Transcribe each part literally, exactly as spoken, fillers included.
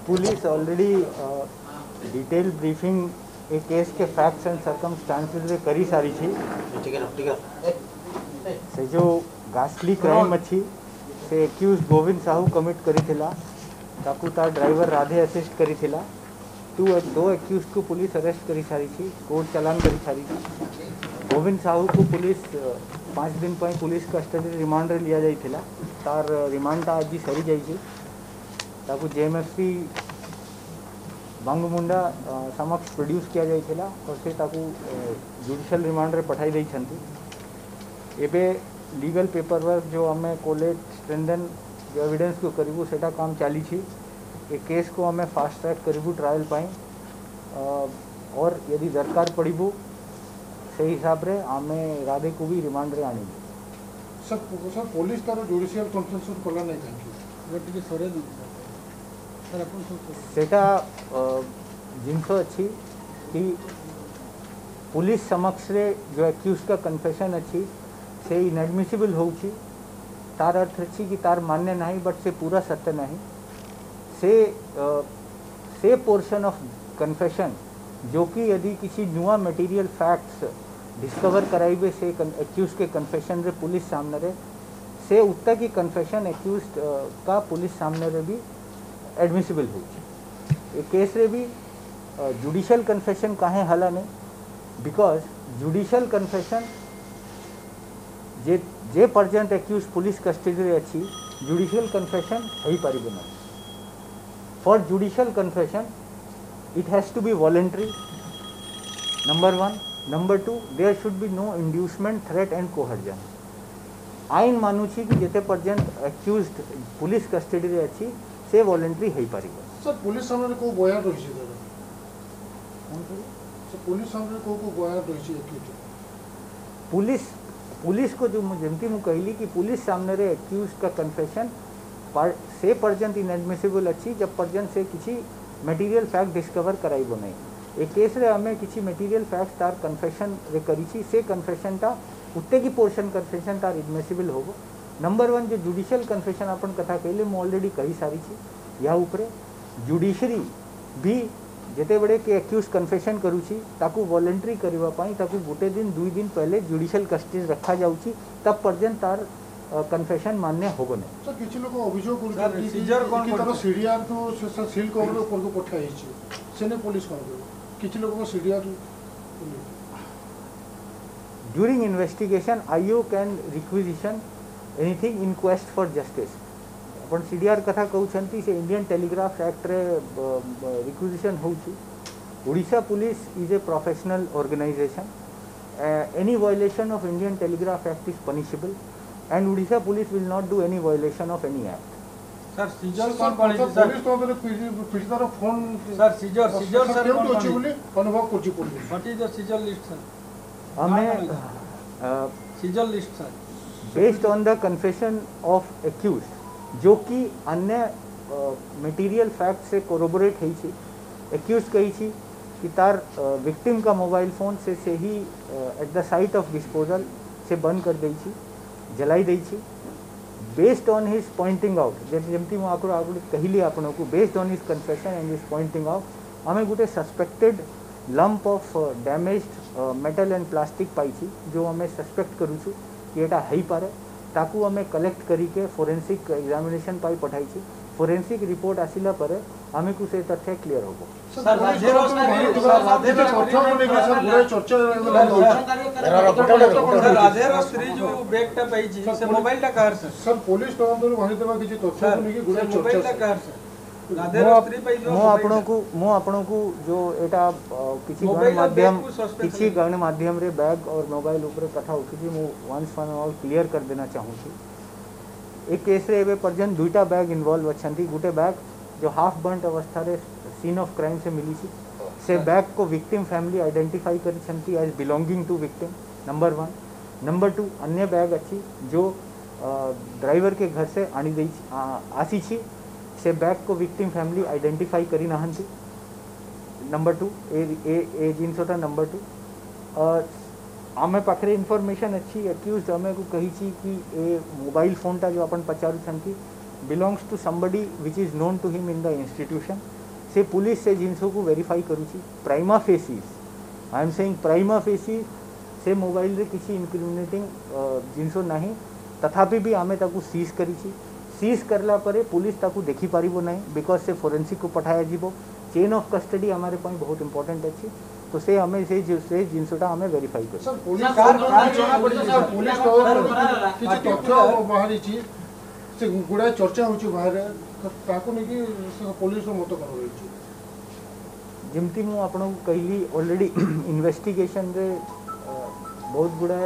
Police already detail briefing ए case के facts and circumstances रे करी सारी छी से जो गास्टली क्राइम अच्छी से एक्यूज गोविंद साहू कमिट करी थिला ताकू तार ड्राइवर राधे असिस्ट करी थिला टू दो एक्यूज को पुलिस अरेस्ट करी सारी छी कोर्ट चालान करी सारी छी गोविंद साहू को पुलिस पाँच दिन पर पुलिस कस्टडी रिमांड रे लिया जाई थिला तार रिमांड ता आज सरी जाई छी ताकू जेएमएफसी बांगमुंडा समक्ष प्रोड्यूस किया जाई थिला और से ताकू जुडिशियल रिमांड रे पठाई देई छंती एबे लीगल पेपर वर्क जो हमें कोलेट स्ट्रेंथन जो एविडेंस को करीबू सेटा काम चाली छी ए केस को हमें फास्ट ट्रैक करीबू ट्रायल पाई और यदि दरकार पड़ीबू से हिसाब रे हमें राधे को भी रिमांड रे आनी सर सर पुलिस तार जुडिशियल कन्फरेंस कोला नहीं थैंक यू टिके सरे दु सर अपन सेटा जिनसो अच्छी कि पुलिस समक्ष रे जो एक्यूज का कन्फेशन अच्छी से इनएडमिसिबल होउची तार अर्थ अच्छी कि तार मान्य नहीं बट से पूरा सत्य नहीं से से पोर्शन ऑफ कन्फेशन जो कि यदि किसी नुआ मटेरियल फैक्ट्स डिस्कवर कराइबे से एक्यूज के कन्फेशन रे पुलिस सामने रे से उत्तर की कन्फेशन एक्यूज का पुलिस सामने रे भी एडमिसिबल होउची ए केस रे भी जुडिशियल कन्फेशन काहे हला नहीं बिकॉज जुडिशियल कन्फेशन जे जे पर्यंत एक्यूज पुलिस कस्टडी रे अच्छी जुडिशियल कन्फेशन है पारिबे ना for judicial confession it has to be voluntary number one number two there should be no inducement threat and coercion आईन मानुची कि जेते पर्यंत एक्यूज्ड पुलिस कस्टडी रे अच्छी से वॉलंटरी है पारिबो सर पुलिस सामने को बयान रही छै सर पुलिस सामने को को बयान रही छै एक्यूज पुलिस पुलिस को जो जेमती मु कहली कि पुलिस सामने रे एक्यूज्ड का कन्फेशन पर से पर्यंत इनएडमिसिबल अच्छी जब पर्यंत से किसी मटेरियल फैक्ट डिस्कवर कराइबो नहीं ए केस रे हमें किसी मटेरियल फैक्ट तार कन्फेशन रे करी छी से कन्फेशन ता उत्ते की पोर्शन कन्फेशन तार एडमिसिबल होगो नंबर वन जो जुडिशियल कन्फेशन अपन कथा कहले मु ऑलरेडी कही सारी छी या ऊपर जुडिशरी भी जेते बड़े के एक्यूज कन्फेशन करू छी ताकू वॉलंटरी करबा पाई ताकू गोटे दिन दुई दिन पहले जुडिशियल कस्टडी रखा जाउची तब पर्यंत तार कन्फेशन मान्य होगो नहीं सर किछि लोग अभियोग करके सीजर कोन कि तारो सीडीआर तो सील कर लो कोन को पठाई छी सेने पुलिस कोन करो किछि लोग को CDR during investigation IO can requisition anything in quest for justice अपन सीडीआर कथा कहू छंती से इंडियन टेलीग्राफ एक्ट रे रिक्विजिशन होउची Odisha police is a professional organisation any violation of Indian telegraph act is punishable and Odisha police will not do any violation of any act. Sir, seizure कौन कौन है sir? Police तो मेरे पिछला phone sir seizure seizure sir कौन कौन है? अनुभव कुछ police. What is the seizure list sir? हमें seizure list sir. Based on the confession of accused जो कि अन्य मटेरियल फैक्ट से कोरोबोरेट है छी accused कही छी कि तार विक्टिम का मोबाइल फोन से से ही at the site of disposal से बंद कर दी छी जलाई दी छी based on his pointing out जमती मु आकरो आगु कहली आपन को based on his confession and his pointing out हमें गोटे suspected lump of damaged metal and plastic पाई छी जो हमें सस्पेक्ट करू छु कि एटा हई पारे ताकू हमें कलेक्ट करी के फोरेंसिक एग्जामिनेशन पाई पठाई छी फोरेंसिक रिपोर्ट आसिला परे हमें कुछ ए तथ्य क्लियर होबो sir Radhe Roshni sir Radhe Roshni sir पूरा चर्चा सर राधे रोशनी जो बैग टा पाई छी से मोबाइल टा कार सर सर पुलिस तो अंदर वही देबा किछि तथ्य को लेके गुडा मोबाइल टा चर्चा कार सर राधे रोशनी पाई जो मो आपन को मो आपन को जो एटा किछि गण माध्यम किछि गण माध्यम रे बैग और मोबाइल ऊपर कथा उठी मो वंस फॉर ऑल क्लियर कर देना चाहूँ छी एक केस रे एबे पर्यंत दुईटा बैग इन्वॉल्व अछंती गुटे बैग जो हाफ बर्न्ट अवस्था रे सीन ऑफ क्राइम से मिली छी से बैग को विक्टिम फैमिली आइडेंटिफाई करी छंती as belonging to victim number one number two अन्य बैग अच्छी जो ड्राइवर के घर से आनी गई आसी छी से बैग को विक्टिम फैमिली आइडेंटिफाई करी नाहंती number two uh uh uh जिनसोटा नंबर टू आमे पाखरे इनफॉरमेशन अच्छी एक्यूज हमें को कही छी कि ए मोबाइल फोन टा जो अपन पचारू छंती belongs to somebody which is known to him in the institution से पुलिस से जिनसो को वेरीफाई करूची prima facie I am saying prima facie से मोबाइल रे किसी इनक्रिमिनेटिंग जिनसो नहीं तथापि भी आमे ताकू सीज करिची सीज करला परे पुलिस ताकू देखि पारिबो नहीं बिकॉज से फोरेंसिक को पठाया जीवो चेन ऑफ कस्टडी हमारे पाई बहुत इंपोर्टेंट अछि तो से हमें से से जिनसोटा हमें वेरीफाई कर सर पुलिस पुलिस किछि तथ्य बाहरी छी से गुडा चर्चा होची बाहर ताको नै कि पुलिस रो मत कर रही छी जिमती मु आपन को कहली ऑलरेडी इन्वेस्टिगेशन रे बहुत गुड़ा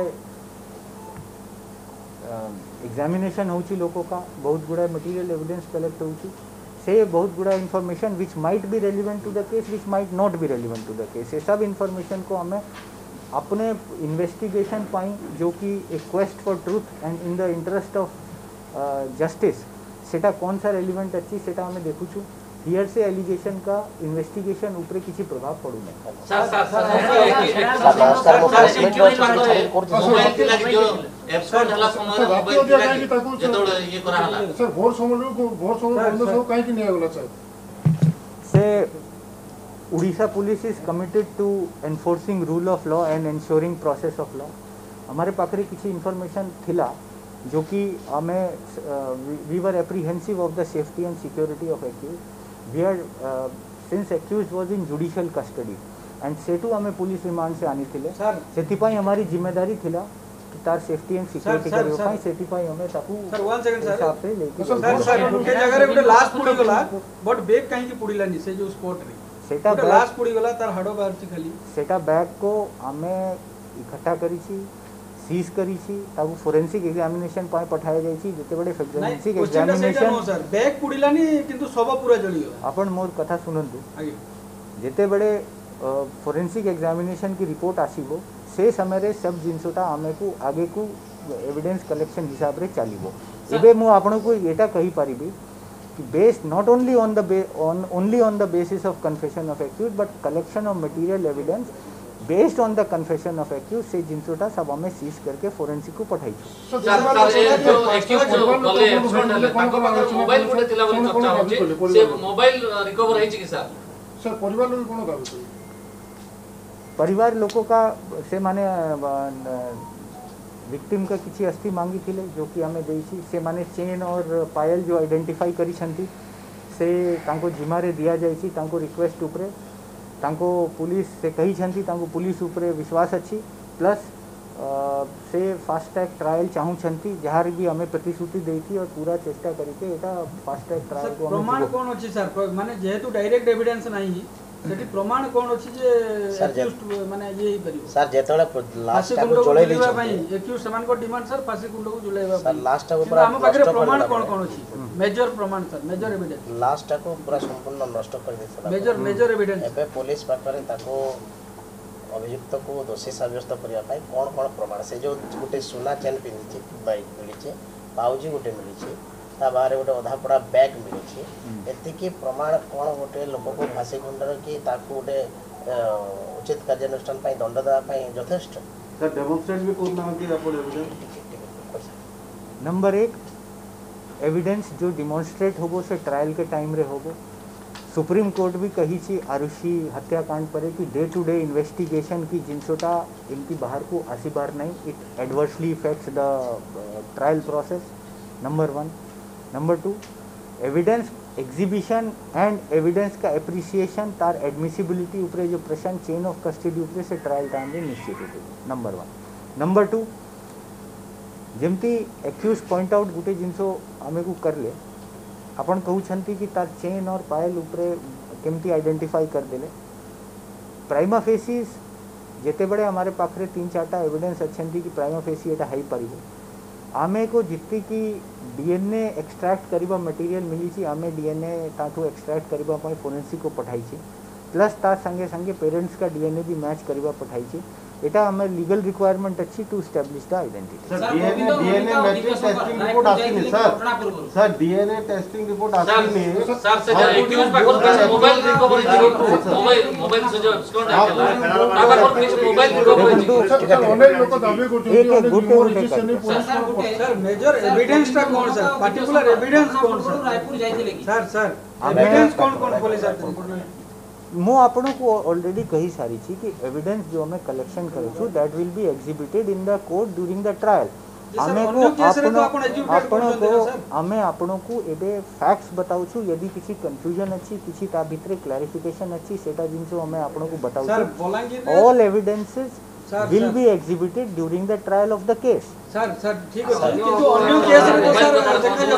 एग्जामिनेशन होची लोगों का बहुत गुड़ा मटेरियल एविडेंस कलेक्ट होची से बहुत गुड़ा information which might be relevant to the case which might not be relevant to the case ये सब इन्फॉर्मेशन को हमें अपने इन्वेस्टिगेशन पाई जो कि एक quest for truth and in the interest of justice सेटा कौन सा रेलिवेंट अच्छी सेटा हमें देखू छु हियर से एलिगेशन का इन्वेस्टिगेशन ऊपर किसी प्रभाव पड़ू नहीं सर सर सर वो प्रेसमेंट मोबाइल के लागि जो एप्सकोड हला समय मोबाइल के लागि जतोड ये करा हला सर भोर समय को भोर समय बंद सब काहे कि नहीं आगला सर से Orissa police is committed to enforcing rule of law and ensuring process of law हमारे पाखरे किसी इन्फॉर्मेशन थिला जो कि हमें we were apprehensive of the safety and security of accused we are since accused was in judicial custody and सेटू हमें police remand से आनी थिले सेति पई हमारी जिम्मेदारी थिला कि तार सेफ्टी एंड सिक्योरिटी करियो पई सेति पई हमें ताकू सर वन सेकंड सर हिसाब से लेके सर सर उनके जगह रे गुटे लास्ट पुडी गला बट बैग काहे की पुडीलानी से जो स्पॉट रे सेटा लास्ट पुडी गला तार हडो बाहर छी खाली सेटा बैग को हमें इकट्ठा करी छी सीज करी छी ताकू फोरेंसिक एग्जामिनेशन पाए पठाया जाई छी जते बडे फोरेंसिक एग्जामिनेशन सर बैग पुडीलानी किंतु सब पूरा जळियो आपण मोर कथा सुनंतु आगे जते बडे फोरेंसिक एग्जामिनेशन की रिपोर्ट आसीबो से समय रे सब जिनसोटा हमें को आगे को एविडेंस कलेक्शन हिसाब रे चलीबो एबे मु आपण को एटा कहि पारिबी कि based not only on the on only on the basis of confession of accused but collection of material evidence based on the confession of accused से जिनसोटा सब हमें सीज करके फोरेंसिक को पठाई सर सर जो एक्यूज गले एप्सकोड हले ताको पाखरे मोबाइल गुटे थिला बोली चर्चा होची से मोबाइल रिकवर होईची कि सर सर परिवार लोग कोन दाबी करी परिवार लोगों का से माने विक्टिम का किसी अस्थि मांगी थिले जो कि हमें देसी से माने चेन और पायल जो आइडेंटिफाई करी छंती से तांको जिमारे दिया जाई छी तांको रिक्वेस्ट ऊपर तांको पुलिस से कही छंती तांको पुलिस ऊपर विश्वास अच्छी प्लस से फास्ट ट्रैक ट्रायल चाहू छंती जहार भी हमें प्रतिश्रुति देई थी और पूरा चेष्टा करी के एटा फास्ट ट्रैक ट्रायल को प्रमाण कोन अछि सर माने जेहेतु डायरेक्ट एविडेंस नाही सेठी प्रमाण कोन अछि जे एक्यूज्ड माने ये ही परियो सर जेतोले लास्ट टाइम जोलै दै भाई एक्यूज समान को डिमांड सर फांसी कुंड को जुलाइबा सर लास्ट टाइम पूरा हम पाखरे प्रमाण कोन कोन अछि मेजर प्रमाण sir major evidence last time पूरा संपूर्ण नष्ट कर दैछला मेजर मेजर एविडेंस एबे पुलिस पाखरे ताको अभियुक्त को दोषी साब्यस्त करिया पाई कोन कोन प्रमाण से जो गुटे सोना चेन पिंदी बाइक मिली छे पाउजी गुटे मिली छे ता बाहर गोटे अधा पड़ा बैग मिली एति की प्रमाण कौन गोटे लोक को फांसी खंडर कि ताकू गोटे उचित कार्यानुष्ठान पाई दंड देवा पाई यथेष्ट सर डेमोन्स्ट्रेट भी करना कि अपन एविडेंस नंबर एक एविडेंस जो डिमॉन्स्ट्रेट होबो से ट्रायल के टाइम रे होबो सुप्रीम कोर्ट भी कही छी आरुषि हत्याकांड पर कि डे टू डे इन्वेस्टिगेशन की जिनसोटा इनकी बाहर को आसी बार नहीं it adversely affects the trial process number one number two evidence exhibition and evidence का एप्रिसिएशन तार एडमिसिबिलिटी ऊपर जो प्रश्न चेन ऑफ कस्टडी ऊपर से ट्रायल टाइम में निश्चित होते नंबर वन नंबर टू जमती एक्यूज पॉइंट आउट गुटे जिनसो आमे को कर ले अपन कहूँ कि तार चेन और पायल ऊपर केमती आइडेंटिफाई कर देले प्राइमा फेसिस जेते बड़े हमारे पाखरे तीन चार्टा एविडेंस अच्छे कि प्राइमा फेसी एटा हाई पारिबो आमे को जितती की डीएनए एक्सट्रैक्ट करिबा मटेरियल मिली छी आमे डीएनए ताठू एक्सट्रैक्ट करिबा पई फोरेंसिक को पठाई छी प्लस तार संगे संगे पेरेंट्स का डीएनए भी मैच करिबा पठाई छी एटा हमें लीगल रिक्वायरमेंट अच्छी to establish the identity sir DNA DNA matric testing report आसीनी sir sir DNA testing report आसीनी सर से एक्यूज पाकर किसी मोबाइल रिकवरी मोबाइल मोबाइल से जो स्टोन आकेला ताका पर किसी मोबाइल रिकवरी सर अनेक लोक दाबी करछथि एक एक गुटे गुटे सर मेजर एविडेंस टा कोन सर पर्टिकुलर एविडेंस कोन सर रायपुर जाइथिले कि सर सर एविडेंस कोन कोन पुलिस आते मु आपण को ऑलरेडी कही सारी छी कि एविडेंस जो हमें कलेक्शन करे छु that will be exhibited in the court during the trial हमें को आपण आपण को हमें आपण को एबे फैक्ट्स बताउ छु यदि किसी कंफ्यूजन अछि किसी ता भितरे क्लैरिफिकेशन अछि सेटा जिनसो हमें आपण को बताउ छु all evidences will be exhibited during the trial of the case sir sir ठीक है किंतु अन्य केस रे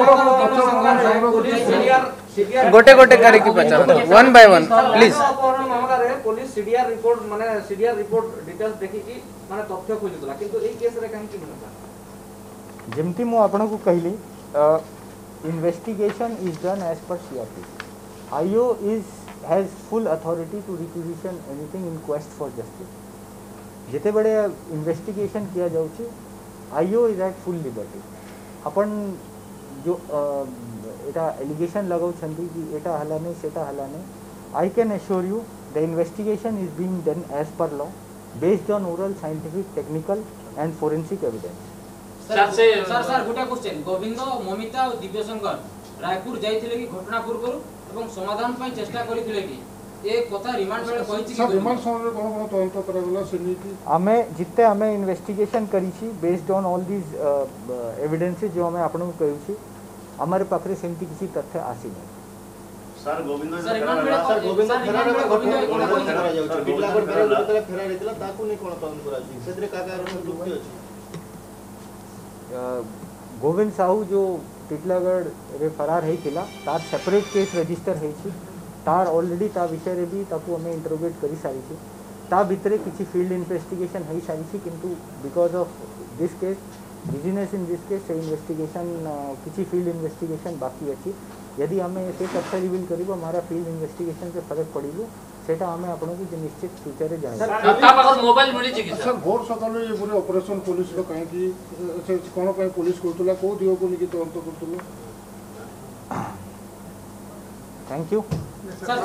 सर गोटे गोटे करे की पचार वन बाय वन प्लीज अपहरण मामला रे पुलिस सीडीआर रिपोर्ट माने सीडीआर रिपोर्ट डिटेल्स देखि कि माने तथ्य खोजुतला किंतु एई केस रे काहे कि मिलता जेमती मु आपण को कहली investigation is done as per CRP IO is has full authority to requisition anything in quest for justice जिते बड़े इन्वेस्टिगेशन किया जाउची IO is at full liberty अपन जो एटा एलिगेशन लगाउ छंती कि एटा हला नहीं सेटा हला नहीं I can assure you the investigation is being done as per law based on oral scientific technical and forensic evidence sir से सर सर गुटा क्वेश्चन गोविंद ममिता और दिव्यशंकर रायपुर जाइथिले कि घटना पूर्व एवं समाधान पई चेष्टा करिथिले कि एक कथा रिमांड बेले कहिछि कि रिमांड समय कोन कोन तदंत करागला सेनीति हमें जिते हमें इन्वेस्टिगेशन करी छी based on all these evidences जो हमें आपन को कहू छी हमारे पाखरे सेमती किसी तथ्य आसी नहीं सर गोविंद सर रिमांड बेले सर गोविंद फेरा गोविंद करा जाउछ बिटलागढ़ बेले जेतले फेरा रहितला ताकू नै कोन तदंत करा छी सेतरे का कारण दुखी अछि गोविंद साहू जो टिटलागढ़ रे फरार है किला तार सेपरेट केस रजिस्टर है छी तार ऑलरेडी ता विषय रे भी ताकू हमें इंटरोगेट करी सारी छी ता भितरे किसी फील्ड इन्वेस्टिगेशन है सारी छी किंतु because of this case business in this case से इन्वेस्टिगेशन किसी फील्ड इन्वेस्टिगेशन बाकी अछि यदि हमें से तथ्य रिवील करिबो हमारा फील्ड इन्वेस्टिगेशन से फर्क पड़िबो सेटा हमें आपन को निश्चित फ्यूचर रे जाने ता पाखर मोबाइल मिली छी कि सर भोर सकाल ये पूरे ऑपरेशन पुलिस रो काहे कि से कोन पे पुलिस कोतला को दियो को निकि तो अंत करतलो thank you sir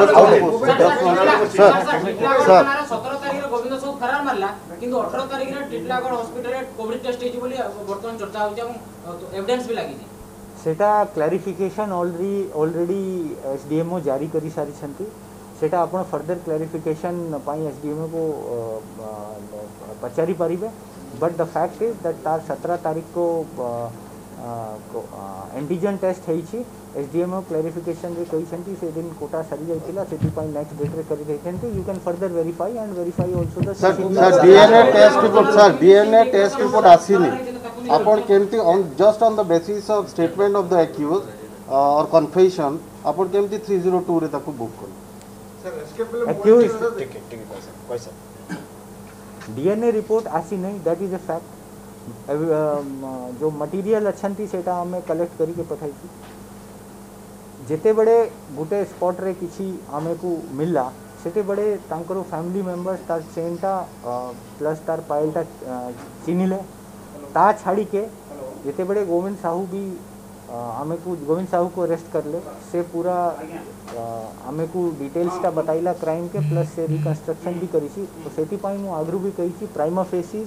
sir sir सत्रह तारिख रे गोविंद साहू फरार मारला किंतु अठारह तारिख रे टिटलागढ़ हॉस्पिटल रे कोविड टेस्ट हेछि बोली वर्तमान चर्चा होछि एवं एविडेंस भी लागि सेटा क्लैरिफिकेशन ऑलरेडी ऑलरेडी एसडीएमओ जारी करी सारी छंती सेटा आपण फर्दर क्लैरिफिकेशन पाई एसडीएमओ को पचारी पारिबे but the fact is that तार सत्रह तारीख को एंटीजन टेस्ट हेछि एसडीएमओ क्लैरिफिकेशन रे कहि छंती से दिन कोटा सरी जाइतिला सेति पाई नेक्स्ट डेट रे करि दैछंती you can further verify and verify also the sir sir DNA test report sir DNA test report आसीनी आपण केमती on just on the basis of statement of the accused और कन्फेशन आपण केमती तीन सौ दो रे ताको बुक कर सर इसके पहले एक्यूज ठीक है ठीक है सर पैसा डीएनए रिपोर्ट आसी नहीं दैट इज अ फैक्ट जो मटेरियल अच्छी सेटा हमें कलेक्ट करके पठाई थी जेते बड़े गोटे स्पॉट रे किसी आमे को मिलला सेते बड़े तांकर फैमिली मेंबर्स तार चेनटा प्लस तार पायलटा चिनिले ता छाड़ी के जेते बड़े गोविंद साहू भी आमे को गोविंद साहू को अरेस्ट कर ले से पूरा आमे को डिटेल्स टा बताइला क्राइम के प्लस से रिकंस्ट्रक्शन भी करी थी तो सेति पाई मु आगरू भी कही थी prima facie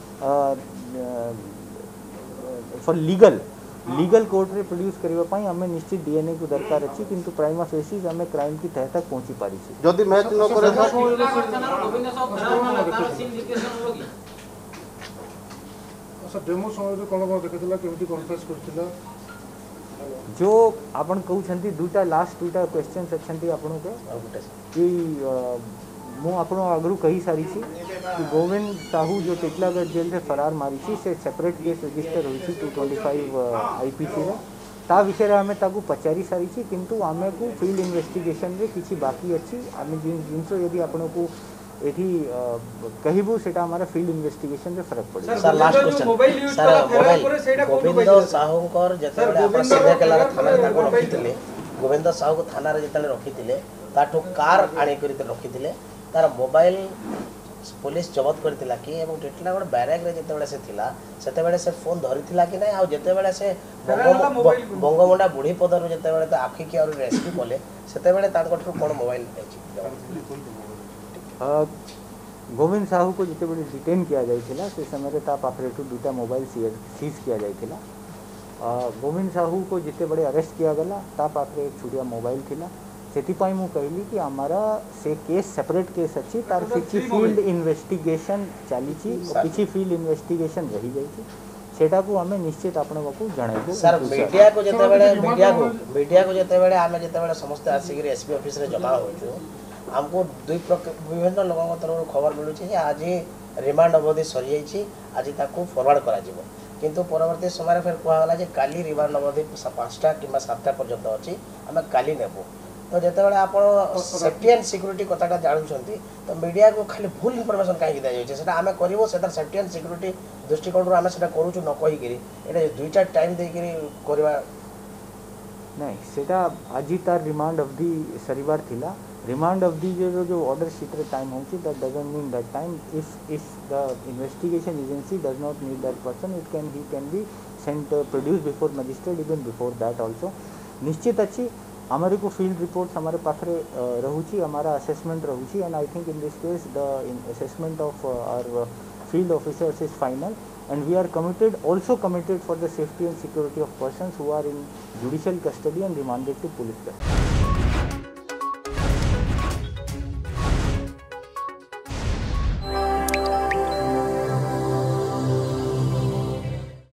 for legal legal court रे प्रोड्यूस करबा पई हमें निश्चित डीएनए को दरकार अछि किंतु प्राइमा फेसिस हमें क्राइम की तह तक पहुंची पारी छी जदी मैच न करे तो गोविंद साहू फरार मारला तार सीन रिक्वेशन होगी सर डेमो समय जो कोन कोन देखथिला केमती कन्फेस करथिला जो आपण कहू छंती दुटा लास्ट दुटा क्वेश्चंस अछंती आपण के कि मु आपण आगरू कही सारी छी कि गोविंद साहू जो टिटलागढ़ जेल से फरार मारी छी से सेपरेट केस रजिस्टर होई छी टू ट्वेंटी फाइव आईपीसी रे ता विषय रे हमें ताकू पचारी सारी छी किंतु हमें को फील्ड इन्वेस्टिगेशन रे किछि बाकी अछि हमें जिन जिनसो यदि आपण को एठी कहिबो सेटा हमारा फील्ड इन्वेस्टिगेशन रे फरक पड़े sir last question sir mobile Govind साहूकर जेतेबेले आपण सीधे केला थाना रे ताको रखिथिले गोविंद साहू को थाना रे जेतेले रखिथिले ताठो कार आणी करी रखिथिले तार मोबाइल पुलिस जबत करथिला कि एवं टिटलागढ़ बैराक रे जते बेले से थिला सेते बेले से फोन धरिथिला कि नै आ जते बेले से बंगमुंडा बुढ़ी पदर जते बेले त आखि के और रेस्क्यू कले सेते बेले तांकठु कोन मोबाइल पाइछि गोविंद साहू को जिते बड़े डिटेन किया जाइथिला से समय रे ता पाखरे टू दुटा मोबाइल सीज किया जाइथिला गोविंद साहू को जिते बड़े अरेस्ट किया गला ता पाखरे एक छुड़िया मोबाइल थिला सेतिपाई मु कहली कि हमारा से केस सेपरेट केस अछि तार पिछि फील्ड इन्वेस्टिगेशन चालीछि पिछि फील्ड इन्वेस्टिगेशन रही जाइछि सेटा को हमें निश्चित आपण बाकू जणाइबो सर मीडिया को जते बेले मीडिया को मीडिया को जते बेले आमे जते बेले समस्त आसी के एसपी ऑफिस रे जमा होइछु हमको दुई विभिन्न लोगों तरफ खबर मिलूँ कि आज रिमांड अवधि सरी जाइए आज ताको फरवर्ड करा जिवो किंतु परवर्ती समय फिर कहला जे काली रिमांड अवधि पाँचटा कि सातटा पर्यंत अच्छी आम काली नेबू तो जिते बड़े आप सेफ्टी एंड सिक्यूरीटी कथाटा जानते तो मीडिया को खाली भूल इनफॉरमेशन कहीं दी जाए आम करूँ से सेफ्टी एंड सिक्यूरीटी दृष्टिकोण आम से करूँ न कहीकि दुईटा टाइम देकर करवा नहीं सेटा आज तार रिमांड अवधि सरीबार थिला रिमांड अवधि जो जो ऑर्डर शीट रे टाइम होची that doesn't mean that time if if the investigation agency does not need that person it can he can be sent produce before magistrate even before that also निश्चित अच्छी हमारे को field reports हमारे पाखरे रहूची हमारा assessment रहूची and I think in this case the assessment of our field officers is final and we are committed also committed for the safety and security of persons who are in judicial custody and remanded to police custody.